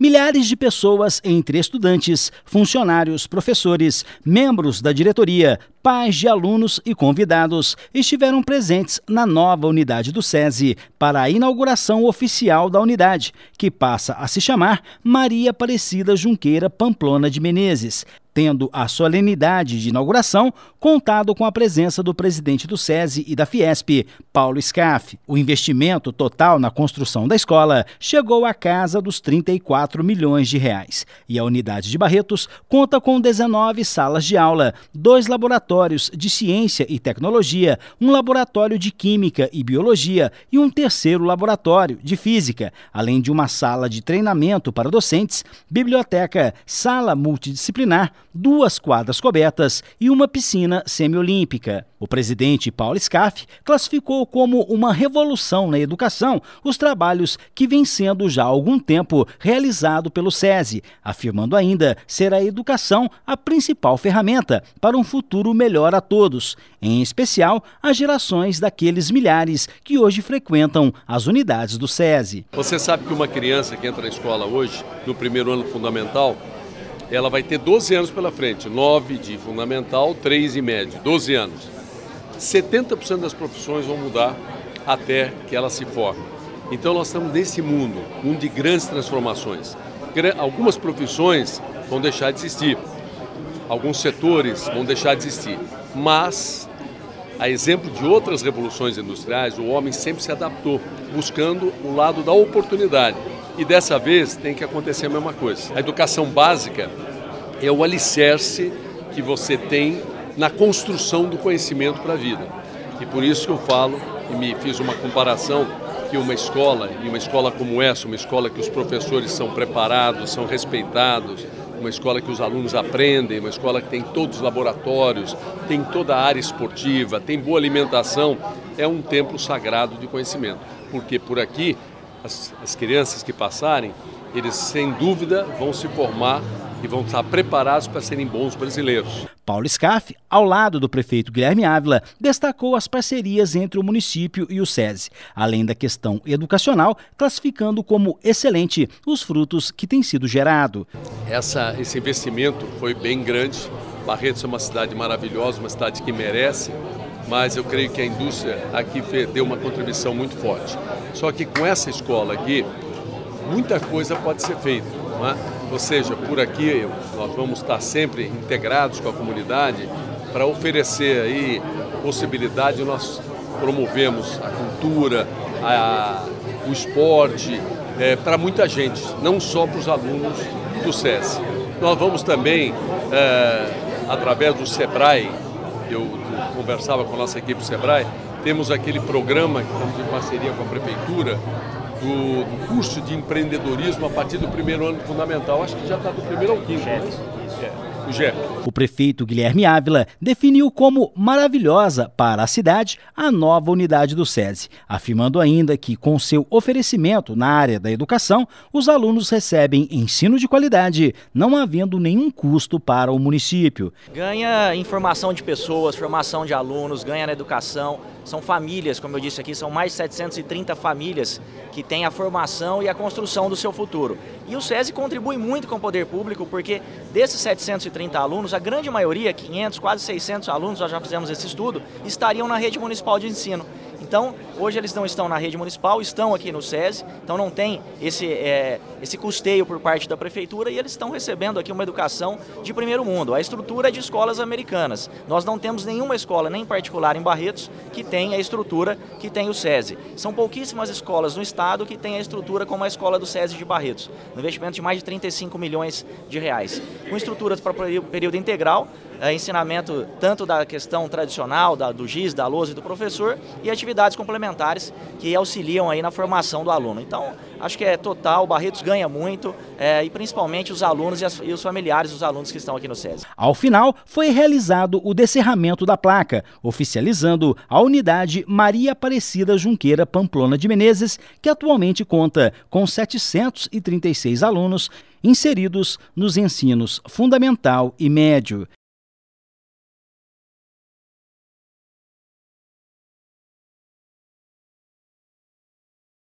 Milhares de pessoas, entre estudantes, funcionários, professores, membros da diretoria, pais de alunos e convidados, estiveram presentes na nova unidade do SESI para a inauguração oficial da unidade, que passa a se chamar Maria Aparecida Junqueira Pamplona de Menezes, tendo a solenidade de inauguração contado com a presença do presidente do SESI e da Fiesp, Paulo Scaff. O investimento total na construção da escola chegou à casa dos 34 milhões de reais. E a unidade de Barretos conta com 19 salas de aula, 2 laboratórios de ciência e tecnologia, um laboratório de química e biologia e um terceiro laboratório de física, além de uma sala de treinamento para docentes, biblioteca, sala multidisciplinar, 2 quadras cobertas e uma piscina semiolímpica. O presidente Paulo Scaff classificou como uma revolução na educação os trabalhos que vêm sendo já há algum tempo realizado pelo SESI, afirmando ainda ser a educação a principal ferramenta para um futuro melhor a todos, em especial as gerações daqueles milhares que hoje frequentam as unidades do SESI. Você sabe que uma criança que entra na escola hoje, no primeiro ano fundamental, ela vai ter 12 anos pela frente, 9 de fundamental, 3 em médio, 12 anos. 70% das profissões vão mudar até que ela se forme. Então nós estamos nesse mundo de grandes transformações. Algumas profissões vão deixar de existir, alguns setores vão deixar de existir, mas, a exemplo de outras revoluções industriais, o homem sempre se adaptou, buscando o lado da oportunidade. E dessa vez tem que acontecer a mesma coisa. A educação básica é o alicerce que você tem na construção do conhecimento para a vida. E por isso que eu falo, e me fiz uma comparação, que uma escola como essa, uma escola que os professores são preparados, são respeitados, uma escola que os alunos aprendem, uma escola que tem todos os laboratórios, tem toda a área esportiva, tem boa alimentação, é um templo sagrado de conhecimento. Porque por aqui, as crianças que passarem, eles sem dúvida vão se formar e vão estar preparados para serem bons brasileiros. Paulo Scaff, ao lado do prefeito Guilherme Ávila, destacou as parcerias entre o município e o SESI, além da questão educacional, classificando como excelente os frutos que têm sido gerados. Esse investimento foi bem grande. Barretos é uma cidade maravilhosa, uma cidade que merece, mas eu creio que a indústria aqui deu uma contribuição muito forte. Só que com essa escola aqui, muita coisa pode ser feita, não é? Ou seja, por aqui nós vamos estar sempre integrados com a comunidade para oferecer aí possibilidade. Nós promovemos a cultura, o esporte para muita gente, não só para os alunos do SESI. Nós vamos também, através do SEBRAE, eu conversava com a nossa equipe do SEBRAE, temos aquele programa que estamos em parceria com a Prefeitura, do curso de empreendedorismo a partir do primeiro ano fundamental. Acho que já está do primeiro ao quinto, né? O GEP. O prefeito Guilherme Ávila definiu como maravilhosa para a cidade a nova unidade do SESI, afirmando ainda que com seu oferecimento na área da educação, os alunos recebem ensino de qualidade, não havendo nenhum custo para o município. Ganha informação de pessoas, formação de alunos, ganha na educação, são famílias, como eu disse aqui, são mais de 730 famílias que têm a formação e a construção do seu futuro. E o SESI contribui muito com o poder público, porque desses 730 alunos, a grande maioria, 500, quase 600 alunos, nós já fizemos esse estudo, estariam na rede municipal de ensino. Então, hoje eles não estão na rede municipal, estão aqui no SESI, então não tem esse custeio por parte da prefeitura e eles estão recebendo aqui uma educação de primeiro mundo. A estrutura é de escolas americanas. Nós não temos nenhuma escola, nem particular em Barretos, que tem a estrutura que tem o SESI. São pouquíssimas escolas no estado que têm a estrutura como a escola do SESI de Barretos. Um investimento de mais de 35 milhões de reais. Com estruturas para período integral, ensinamento tanto da questão tradicional, do giz, da lousa e do professor, e atividades complementares que auxiliam aí na formação do aluno. Então, acho que é total, Barretos ganha muito, e principalmente os alunos e os familiares dos alunos que estão aqui no SESI. Ao final, foi realizado o descerramento da placa, oficializando a unidade Maria Aparecida Junqueira Pamplona de Menezes, que atualmente conta com 736 alunos inseridos nos ensinos fundamental e médio.